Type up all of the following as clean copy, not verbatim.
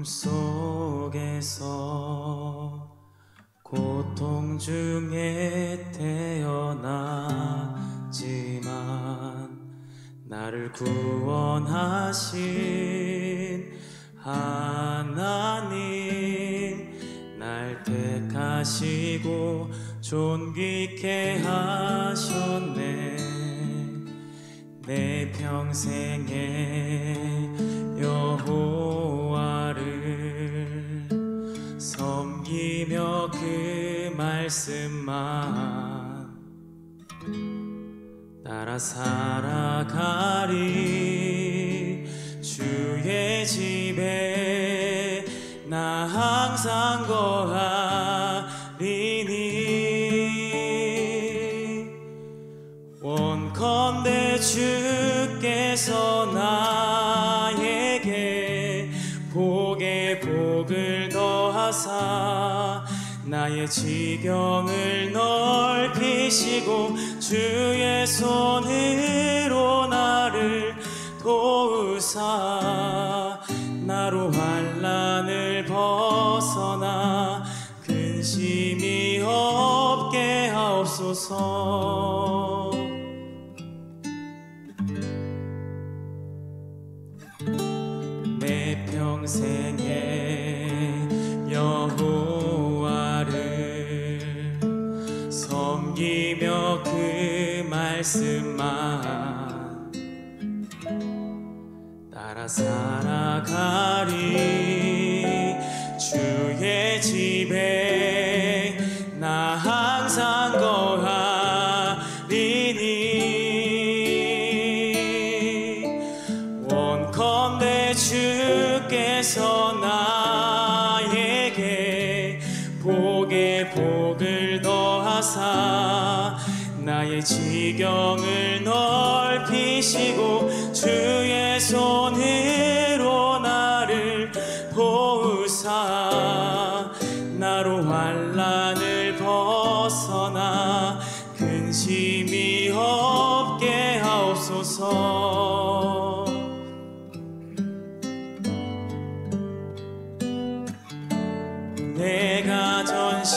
속에서 고통 중에 태어났지만 나를 구원하신 하나님, 날 택하시고 존귀케 하셨네. 내 평생에 여호와를 섬기며 그 말씀만 따라 살아가리. 주의 집에 나 항상 거하리니. 원컨대 주께서 나에게 복에 복을 더하사 나의 지경을 넓히시고 주의 손으로 나를 도우사 나로 환난을 벗어나 근심이 없게 하옵소서. 내 평생에 여호와를 섬기며 그 말씀만 따라 살아가리. 주의 집에 나 항상 거하리니. 원컨대 주께서 나에게 복에 복을 더하사 나의 지경을 넓히시고 주의 손으로 나를 도우사 나로 환난을 벗어나 근심이 없게 하옵소서. 내가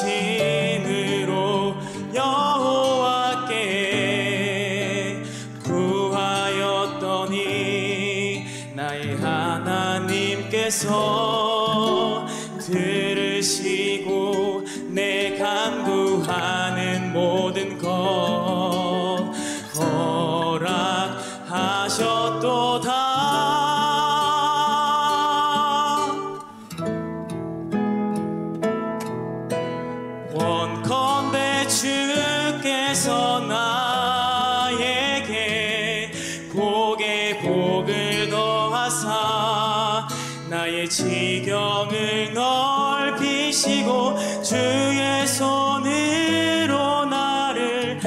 전심으로 여호와께 구하였더니 나의 하나님께서 들으시고 내 간구하는 모든 것 허락하셨도다. 원컨대 주께서 나에게 복에 복을 더하사 나의 지경을 넓히시고 주의 손으로 나를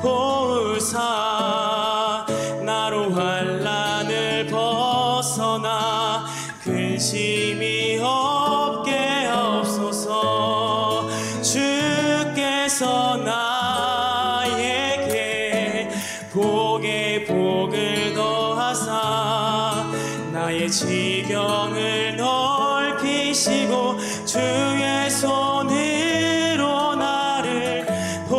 도우사 나로 환난을 벗어나 근심이 없게 하옵소서. 주께서 나에게 복에 복을 더하사 나의 지경을 넓히시고 주의 손으로 나를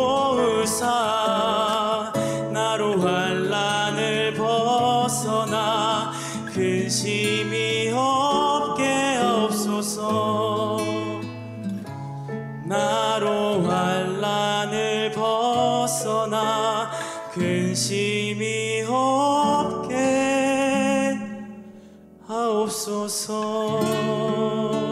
도우사 나로 환난을 벗어나 근심이 없게 하옵소서. 나로 환난을 벗어나 근심이 없게 하옵소서.